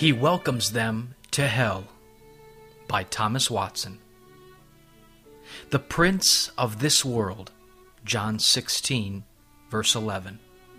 He welcomes them to hell, by Thomas Watson. The prince of this world, John 16, verse 11.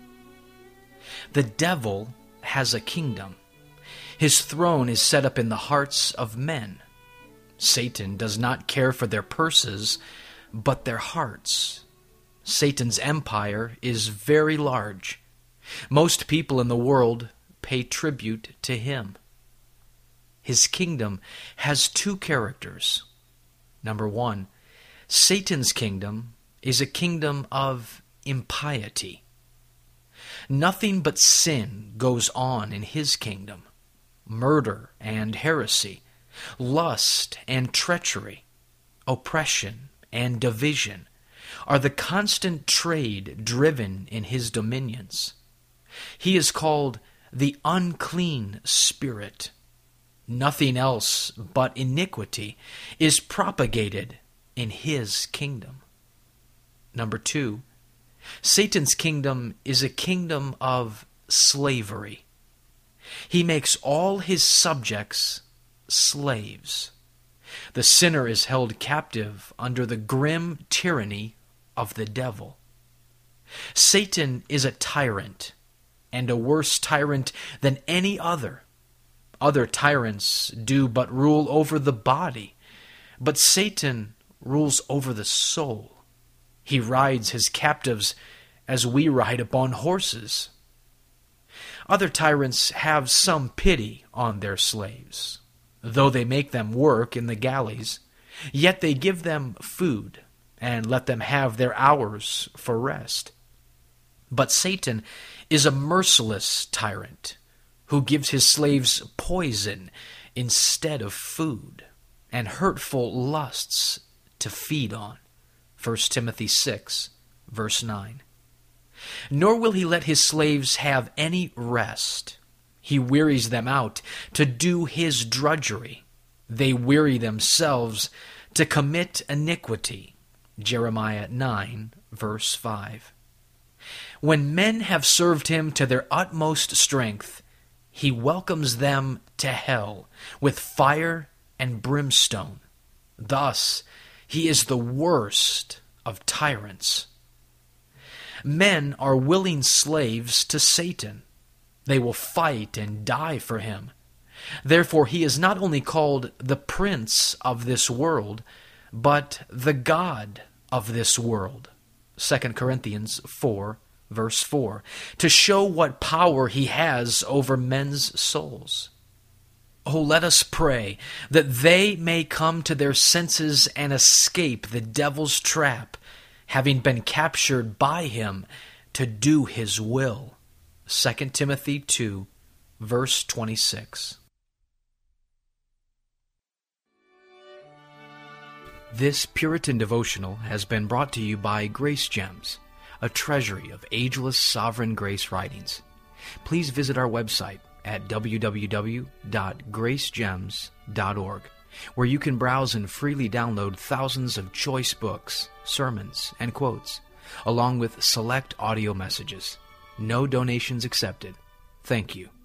The devil has a kingdom. His throne is set up in the hearts of men. Satan does not care for their purses, but their hearts. Satan's empire is very large. Most people in the world pay tribute to him. His kingdom has two characters. Number one, Satan's kingdom is a kingdom of impiety. Nothing but sin goes on in his kingdom. Murder and heresy, lust and treachery, oppression and division are the constant trade driven in his dominions. He is called the unclean spirit. Nothing else but iniquity is propagated in his kingdom. Number two, Satan's kingdom is a kingdom of slavery. He makes all his subjects slaves. The sinner is held captive under the grim tyranny of the devil. Satan is a tyrant, and a worse tyrant than any other. Other tyrants do but rule over the body, but Satan rules over the soul. He rides his captives as we ride upon horses. Other tyrants have some pity on their slaves. Though they make them work in the galleys, yet they give them food and let them have their hours for rest. But Satan is a merciless tyrant who gives his slaves poison instead of food and hurtful lusts to feed on. 1 Timothy 6, verse 9. Nor will he let his slaves have any rest. He wearies them out to do his drudgery. They weary themselves to commit iniquity. Jeremiah 9, verse 5. When men have served him to their utmost strength, he welcomes them to hell with fire and brimstone. Thus, he is the worst of tyrants. Men are willing slaves to Satan. They will fight and die for him. Therefore, he is not only called the prince of this world, but the God of this world. 2 Corinthians 4, verse 4, to show what power he has over men's souls. Oh, let us pray that they may come to their senses and escape the devil's trap, having been captured by him to do his will. 2 Timothy 2, verse 26. This Puritan devotional has been brought to you by Grace Gems, a treasury of ageless sovereign grace writings. Please visit our website at www.gracegems.org, where you can browse and freely download thousands of choice books, sermons, and quotes, along with select audio messages. No donations accepted. Thank you.